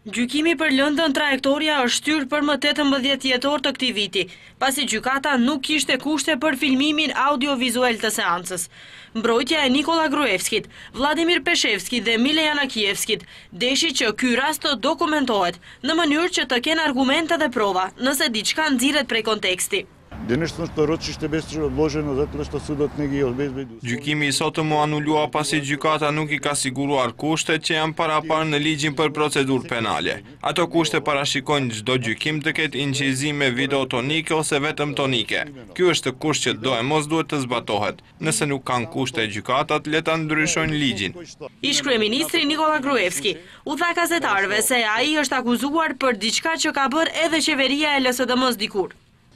Gjykimi për lëndën trajektoria është shtyrë për më 18 jetor të këtij viti, pasi gjykata nuk kishte kushte për filmimin audiovizual të seancës. Mbrojtja e Nikola Gruevskit, Vladimir Peshevski dhe Mile Janakievskit deshi që ky rast të dokumentohet në mënyrë që të kenë argumente dhe prova, nëse diçka nxirret prej konteksti. Gjykimi i sotëm u anulua pasi gjykata nuk i ka siguruar kushtet që janë paraparë në ligjin për procedurë penale. Ato kushte parashikojnë çdo gjykim të ketë incizime video tonike ose vetëm tonike. Ky është kusht që do e mos duhet të zbatohet. Nëse nuk kanë kushte gjykatat, le ta ndryshojnë ligjin. Ish kryeministri Nikola Gruevski u tha gazetarëve se ai është akuzuar për diçka që ka bërë edhe qeveria e LSDM-s dikur.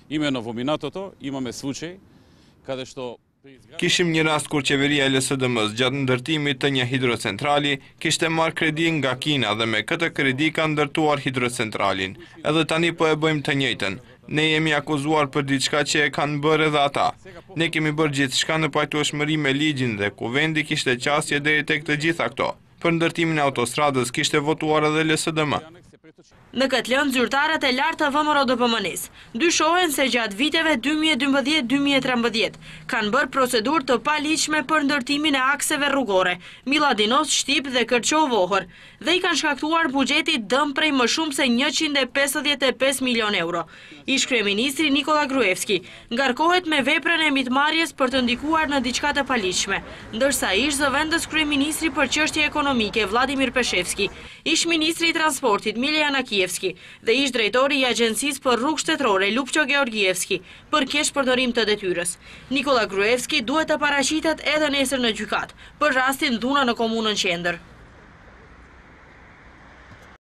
Kishim një rast kur qeveria e LSDM-s gjatë ndërtimit të një hidrocentrali kishte marrë kredi nga Kina dhe me këtë kredi ka ndërtuar hidrocentralin. Edhe tani po e bëjmë të njëjtën. Ne jemi akuzuar për diçka që e kanë bërë edhe ata. Ne kemi bërë gjithçka në pajtueshmëri me ligjin dhe kuvendi kishte qasje deri tek të gjitha këto. Për ndërtimin e autostradës kishte votuar edhe LSDM. Në këtë lëndë, zyrtarët e lartë të VMRO-DPM-s dyshohen se gjatë viteve 2012-2013 kanë bërë procedurë të paligjshme për ndërtimin e akseve rrugore, Miladinos-Shtip dhe Kërçov-Ohër, dhe i kanë shkaktuar buxhetit dëm prej më shumë se 155 milion euro. Ish kryeministri Nikola Gruevski ngarkohet me veprën e mitmarrjes për të ndikuar në diçka të paligjshme, ndërsa ish zëvendës kryeministri për çështje ekonomike Vladimir Peshevski, ish ministri i transportit Mile Janakievski dhe ish drejtori i Agjencisë për Rrugë Shtetërore Lupço Georgievski për keq përdorim të detyrës. Nikola Gruevski duhet të paraqitet edhe nesër në gjykatë për rastin dhuna në komunën Qendër.